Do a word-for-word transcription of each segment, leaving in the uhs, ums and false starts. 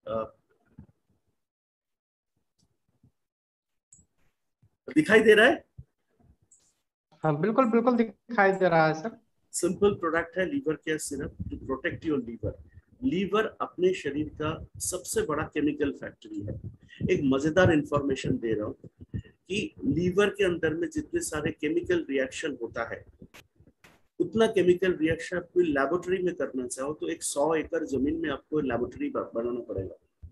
दिखाई दे रहा है? हाँ बिल्कुल बिल्कुल दिखाई दे रहा है सर। सिंपल प्रोडक्ट है liver care syrup to protect your liver. Liver अपने शरीर का सबसे बड़ा केमिकल फैक्ट्री है। एक मजेदार इंफॉर्मेशन दे रहा हूँ कि लीवर के अंदर में जितने सारे केमिकल रिएक्शन होता है, उतना केमिकल रिएक्शन आपको लैबोरेटरी में करना चाहो तो एक सौ एकड़ जमीन में आपको लैबोरेटरी बनाना पड़ेगा।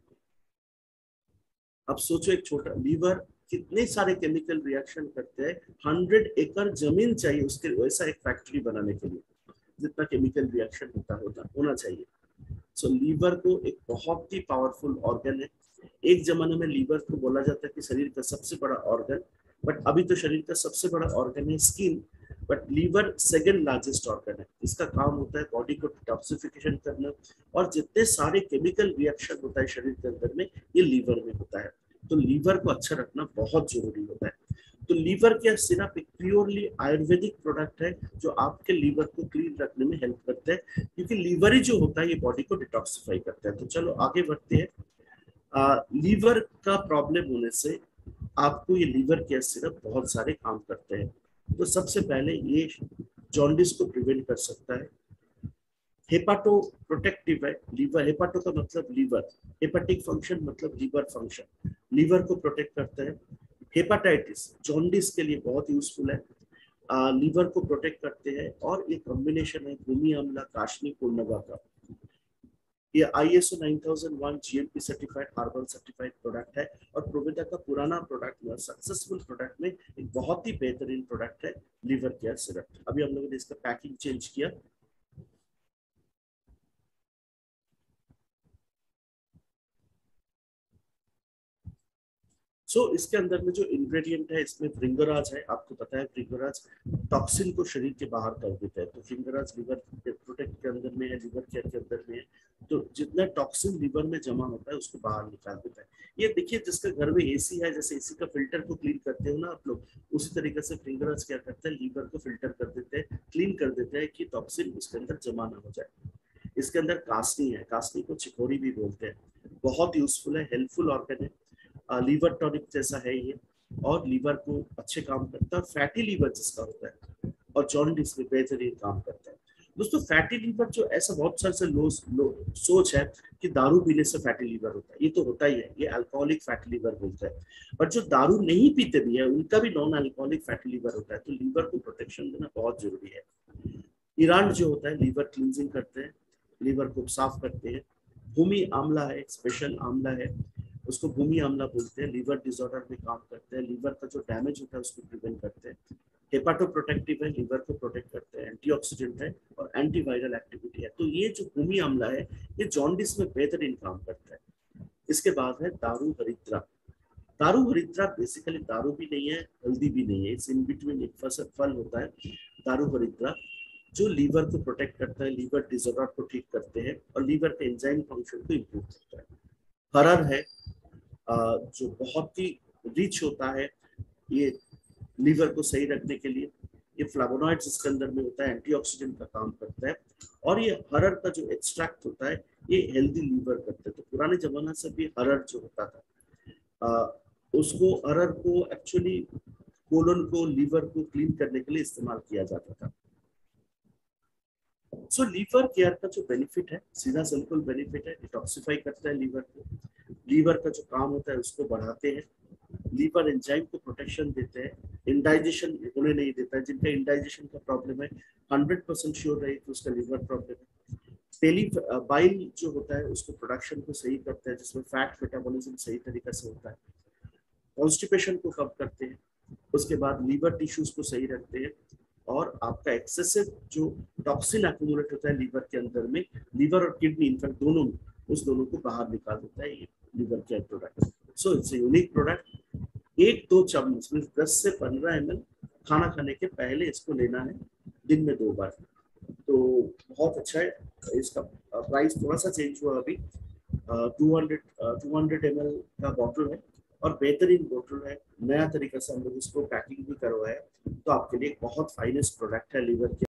अब सोचो एक छोटा लीवर कितने सारे केमिकल रिएक्शन करते हैं, हंड्रेड एकड़ जमीन चाहिए उसके वैसा एक फैक्ट्री बनाने के लिए, जितना केमिकल रिएक्शन होता होता होना चाहिए। सो so, लीवर को एक बहुत ही पावरफुल ऑर्गन है। एक जमाने में लीवर को बोला जाता है कि शरीर का सबसे बड़ा ऑर्गन, बट अभी तो शरीर का सबसे बड़ा ऑर्गन है skin, but liver second largest organ है। इसका काम होता है बॉडी को डिटॉक्सिफिकेशन करना, और जितने सारे केमिकल रिएक्शन होता है शरीर के अंदर में, ये लीवर में होता है। तो लीवर को अच्छा रखना बहुत जरूरी होता है। तो लीवर केयर सिरप एक प्योरली आयुर्वेदिक प्रोडक्ट है जो आपके लीवर को क्लीन रखने में हेल्प करता है, क्योंकि लीवर ही जो होता है ये बॉडी को डिटॉक्सिफाई करता है। तो चलो आगे बढ़ते हैं। आ, लीवर का प्रॉब्लम होने से आपको ये लीवर केयर सिरप बहुत सारे काम करते हैं। तो सबसे पहले ये जॉन्डिस को प्रिवेंट कर सकता है। हेपाटो प्रोटेक्टिव है। लीवर, हेपाटो का मतलब लीवर, हेपाटिक फंक्शन मतलब लीवर फंक्शन, लीवर को प्रोटेक्ट करता है। हेपाटाइटिस जॉन्डिस के लिए बहुत यूजफुल है, आ, लीवर को प्रोटेक्ट करते हैं। और ये कॉम्बिनेशन है भूमि आंवला काशनी पूर्णगा का। ये I S O nine thousand one G M P certified herbal certified product है, और प्रोविडा का पुराना प्रोडक्ट में सक्सेसफुल प्रोडक्ट में एक बहुत ही बेहतरीन प्रोडक्ट है लीवर केयर सिरप। अभी हम लोगों ने इसका पैकिंग चेंज किया। सो so, इसके अंदर में जो इंग्रेडिएंट है इसमें फ्रिंगराज है। आपको पता है फ्रिंगराज टॉक्सिन को शरीर के बाहर कर देता है। तो फ्रिंगराज लीवर प्रोटेक्ट के अंदर में है, लीवर केयर के अंदर में है। तो जितना टॉक्सिन लीवर में जमा होता है उसको बाहर निकाल देता है। ये देखिए जिसके घर में एसी है, जैसे एसी का फिल्टर को क्लीन करते हो ना आप लोग, उसी तरीके से फ्रिंगराज क्या करता है, लीवर को फिल्टर कर देते हैं, क्लीन कर देते हैं कि टॉक्सिन उसके अंदर जमा ना हो जाए। इसके अंदर कासनी है, कासनी को चिकोरी भी बोलते हैं। बहुत यूजफुल है, हेल्पफुल ऑर्गन है, लीवर टॉनिक जैसा है ये, और लीवर को अच्छे काम करता है। फैटी लीवर जिसका होता है और जॉन्डिस में बेहतरीन काम करता है। दोस्तों फैटी लीवर जो ऐसा बहुत सारे से लो, लो सोच है कि दारू पीने से फैटी लीवर होता है, ये तो होता ही है, ये अल्कोहलिक फैटी लीवर बोलते हैं। बट जो दारू नहीं पीते भी है उनका भी नॉन अल्कोहलिक फैटी लीवर होता है। तो लीवर को प्रोटेक्शन देना बहुत जरूरी है। ईरान जो होता है लीवर क्लींजिंग करते हैं, लीवर को साफ करते हैं। भूमि आंवला है, एक स्पेशल आंवला है, उसको भूमि आंवला बोलते हैं, लीवर डिसऑर्डर में काम करते हैं, लीवर का जो डैमेज होता है उसको प्रिवेंट करते हैं। हेपाटो प्रोटेक्टिव है, लीवर को प्रोटेक्ट करते हैं, एंटीऑक्सीडेंट है और एंटीवायरल एक्टिविटी है। तो ये जो भूमि आंवला है ये जॉन्डिस में बेहतरीन काम करता है। इसके बाद है दारू हरिद्रा। दारू हरिद्रा बेसिकली दारू भी नहीं है, हल्दी भी नहीं है, इट्स इन बिटवीन एक फसल फल होता है दारू हरिद्रा, जो लीवर को प्रोटेक्ट करता है, लीवर डिसऑर्डर को ठीक करते हैं और लीवर के एंजाइम फंक्शन को इम्प्रूव करता है। हरर है जो बहुत ही रिच होता है ये लीवर को सही रखने के लिए। ये फ्लावोनॉइड्स इसके अंदर में होता है, एंटीऑक्सीडेंट का काम करता है। और ये हरर का जो एक्सट्रैक्ट होता है ये हेल्दी लीवर करता है। तो पुराने जमाने से भी हरर जो होता था आ, उसको हरर को एक्चुअली कोलन को लीवर को क्लीन करने के लिए इस्तेमाल किया जाता था। सो लीवर केयर का जो बेनिफिट है, सीधा सिंपल बेनिफिट है, डिटॉक्सिफाई करता है लीवर को, लीवर का जो काम होता है उसको बढ़ाते हैं, लीवर एंजाइम को प्रोटेक्शन देते हैं, इंडाइजेशन होने नहीं देता है। जिनका इंडाइजेशन का प्रॉब्लम है हंड्रेड परसेंट श्योर रहे तो उसका लीवर प्रॉब्लम है। पेली बाइल जो होता है उसको प्रोडक्शन को सही करता है, जिसमें फैट मेटाबॉलिज्म सही तरीके से होता है, कॉन्स्टिपेशन को कम करते हैं, उसके बाद लीवर टिश्यूज को सही रखते हैं, और आपका एक्सेसिव जो टॉक्सिन एक्यूमुलेट होता है लीवर के अंदर में, लीवर और किडनी इनफैक्ट दोनों, उस दोनों को बाहर निकाल देता है ये liver care product. So it's a unique product. एक दो चम्मच में दस से पंद्रह एम एल खाना खाने के पहले इसको लेना है, दिन में दो बार। तो बहुत अच्छा है। इसका प्राइस थोड़ा सा चेंज हुआ अभी, two hundred two hundred M L का बॉटल है और बेहतरीन बोतल है। नया तरीका से हम लोग इसको पैकिंग भी करवाया, तो आपके लिए बहुत फाइनेस्ट प्रोडक्ट है लीवर के